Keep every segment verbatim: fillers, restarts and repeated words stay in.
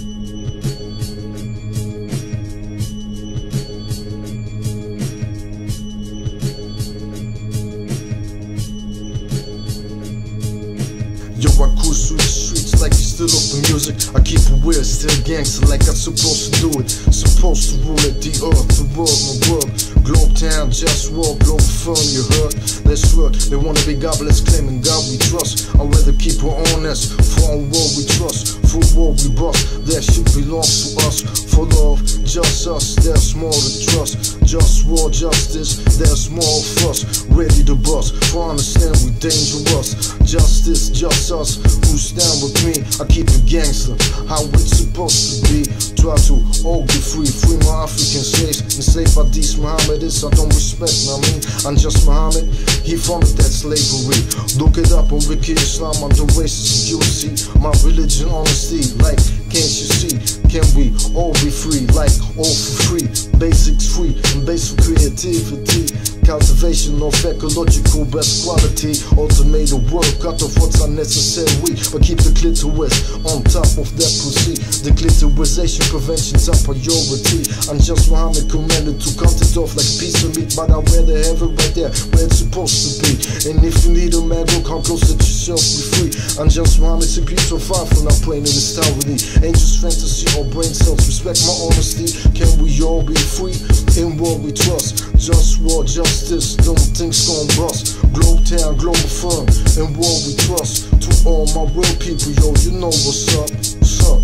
Yo, I cruise through the streets like you still off the music. I keep it weird, still gangster like I'm supposed to do it. Supposed to rule it, the earth, the world, my world. Globe town, just walk, global fun, you heard? Let's work, they wanna be godless, claiming God we trust. I'd rather keep her honest, for our world we trust. For war we bust, that shit belongs to us. For love, just us, there's more to trust. Just war, justice, there's more of us. Ready to bust, for understand we dangerous. Justice, just us, who stand with me. I keep it gangster, how it's supposed to be. Try to all be free, free my African slaves. Enslaved by these Mohammedists, I don't respect, I mean, I'm just Muhammad. He founded that slavery. Look it up on Wiki Islam, I'm the racist, you see. My religion, honesty, like, can't you see? Can we all be free, like, all for free? Basics free, and basic creativity. Cultivation of ecological best quality. Automated work, cut off what's unnecessary, but keep the clitoris on top of that pussy. The clitorisation prevention's a priority. I'm just Muhammad commanded to cut it off like a piece of meat, but I'd rather have it right there where it's supposed to be. And if you need a man, go come close, let yourself be free. I'm just Muhammad, simply so far from not praying in this towerly. Ain't just fantasy or brain cells, respect my honesty. Can we all be free in what we trust? Just war, justice, them things gon' bust. Globe town, global fun, and what we trust. To all my real people, yo, you know what's up, what's up.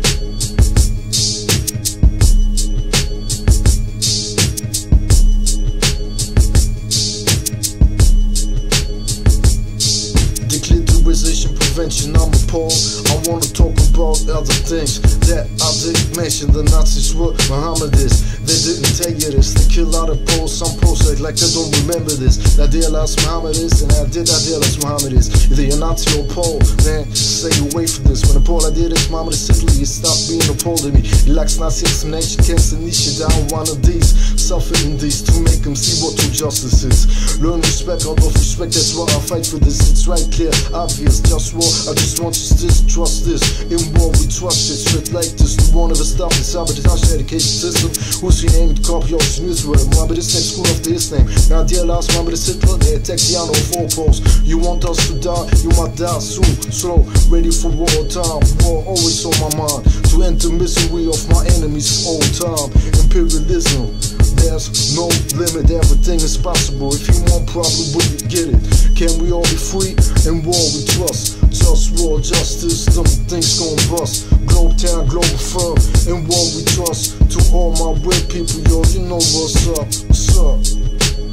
Declitterization prevention, I'm appalled. I wanna talk about other things that I didn't mention. The Nazis were Mohammedists. They didn't tell you this. They kill out of Poles. Some Poles act like they don't remember this. That deal as Mohammedists, and I did that deal as Mohammedists. Either you're Nazi or Pole, man, stay away from this. When the Pole I did is Mohammedist Italy, you stop being a Pole to me. He likes Nazi explanation, can't send this shit down one of these. Suffering these to make them see what true justice is. Learn respect out of respect, that's why I fight for this. It's right, clear, obvious, just war. I just want you to trust this. In war we trust it, straight like this. The one of us stop and sabotage the education system. Who's your name? Copy Ocean Israel. Mohammedist name, school after his name. Now dear last Mohammedist Hitler, they attack the honor of all poles. You want us to die, you might die soon. Slow, ready for war time. War always on my mind. To end the misery of my enemies for all time. Imperialism, there's no limit, everything is possible. If you want, probably will you get it. Can we all be free? In war we trust. Just war, justice, them things gon' bust. Globe town, global firm, in war we trust. To all my real people, yo, you know what's up, what's up.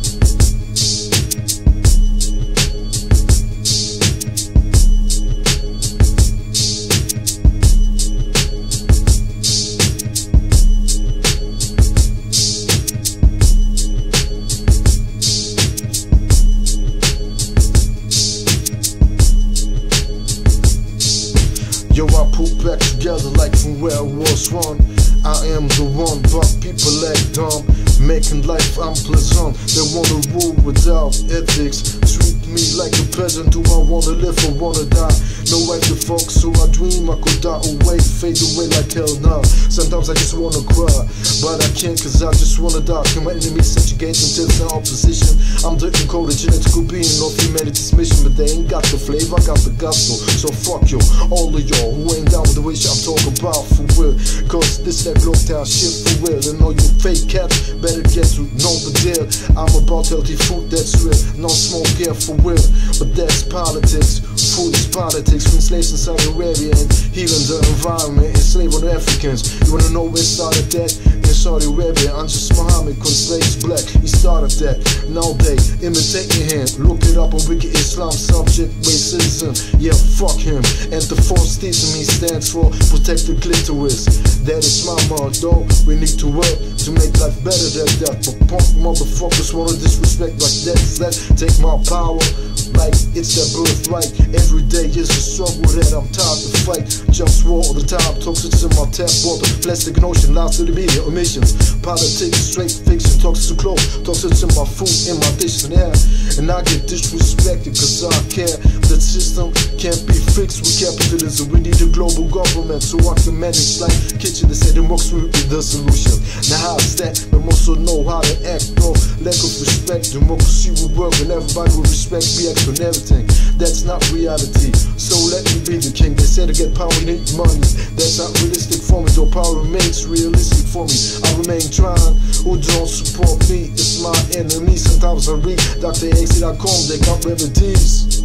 Yo, I put back together like from where I was one. I am the one, but people act dumb, making life unpleasant. They wanna rule without ethics, treat me like a peasant. Do I wanna live or wanna die? No right to fuck, so I dream I could die away, fade away like hell now. Sometimes I just wanna cry, but I can't cause I just wanna die. Can my enemies subjugate until their opposition? I'm the encoded genetical being of humanity's mission, but they ain't got the flavor, I got the gospel. So fuck you, all of y'all who ain't down with the wish I'm talking about for real. Cause this that globe town shit for real. And all you fake cats better get to know the deal. I'm about healthy food that's real, no smoke here for real. But that's politics, food is politics. When slaves in Saudi Arabia and healing the environment, enslaving the Africans. You wanna know where it started that? In Saudi Arabia, I'm just Muhammad, cause slaves black, he started that. Now they imitating him, look it up on Wiki Islam, subject racism. Yeah, fuck him. And the false theism he stands for, protect the clitoris. That is my motto, we need to work to make life better than that. But punk motherfuckers wanna disrespect like that. Let's take my power, like it's their birthright. Every day is a struggle that I'm tired to fight. Just war all the time, toxic in my tap water. Plastic notion, lies to the media, omissions. Politics, straight fiction, toxic to clothes. Toxic in my food, in my dish and air. And I get disrespected cause I care. The system can't be fixed with capitalism. We need a global government so I can manage like kitchen. They say democracy will be the solution. Now how's that? We also know how to act, no lack of respect. Democracy will work and everybody will respect me on everything. That's not reality, so let me be the king. They say to get power you need money. That's not realistic for me, though power remains realistic for me. I remain trying, who don't support me, it's my enemy. Sometimes I read Doctor X dot com, they got remedies.